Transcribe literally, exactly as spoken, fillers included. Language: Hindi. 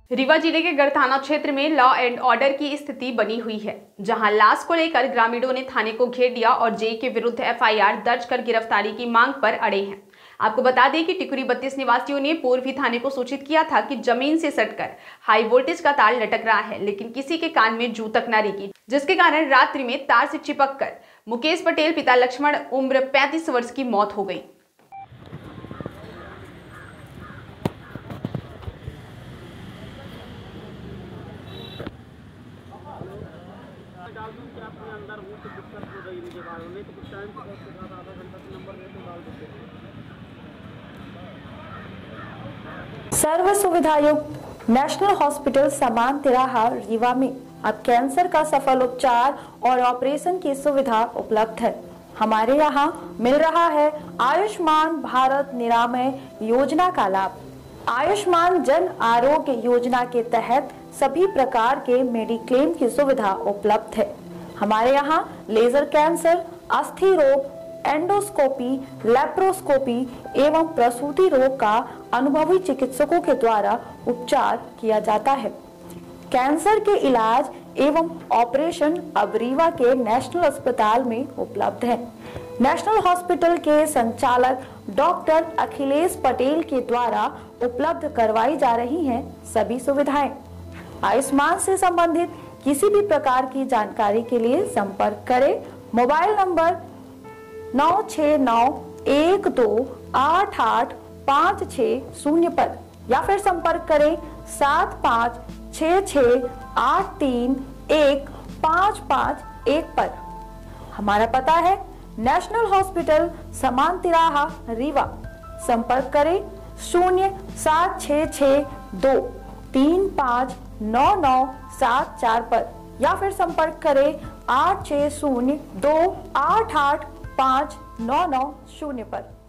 रीवा जिले के गढ़ थाना क्षेत्र में लॉ एंड ऑर्डर की स्थिति बनी हुई है, जहां लाश को लेकर ग्रामीणों ने थाने को घेर दिया और जेई के विरुद्ध एफ आई आर दर्ज कर गिरफ्तारी की मांग पर अड़े हैं। आपको बता दें कि टिकुरी बत्तीस निवासियों ने पूर्वी थाने को सूचित किया था कि जमीन से सटकर हाई वोल्टेज का तार लटक रहा है, लेकिन किसी के कान में जू तक न रेगी, जिसके कारण रात्रि में तार से चिपक कर मुकेश पटेल पिता लक्ष्मण उम्र पैंतीस वर्ष की मौत हो गई। डाल दूं कि आपने अंदर हूँ तो दिक्कत हो रही मुझे बाहर होने तो कुछ टाइम के बाद आधा घंटा से नंबर दे तो डाल देते। सर्व सुविधायुक्त नेशनल हॉस्पिटल समान तिराहा रीवा में अब कैंसर का सफल उपचार और ऑपरेशन की सुविधा उपलब्ध है। हमारे यहाँ मिल रहा है आयुष्मान भारत निरामय योजना का लाभ। आयुष्मान जन आरोग्य योजना के तहत सभी प्रकार के मेडिक्लेम की सुविधा उपलब्ध है। हमारे यहाँ लेजर कैंसर, अस्थि रोग, एंडोस्कोपी, लेप्रोस्कोपी एवं प्रसूति रोग का अनुभवी चिकित्सकों के द्वारा उपचार किया जाता है। कैंसर के इलाज एवं ऑपरेशन अब रीवा के नेशनल अस्पताल में उपलब्ध है। नेशनल हॉस्पिटल के संचालक डॉक्टर अखिलेश पटेल के द्वारा उपलब्ध करवाई जा रही हैं सभी सुविधाएं। आयुष्मान से संबंधित किसी भी प्रकार की जानकारी के लिए संपर्क करें मोबाइल नंबर नौ छः नौ एक दो आठ आठ पाँच छः शून्य पर या फिर संपर्क करें सात पाँच छः छः आठ तीन एक पाँच पाँच एक पर। हमारा पता है नेशनल हॉस्पिटल समान तिराहा रीवा। संपर्क करें शून्य सात छः छः दो तीन पाँच नौ नौ सात चार पर या फिर संपर्क करें आठ छः शून्य दो आठ आठ पाँच नौ नौ शून्य पर।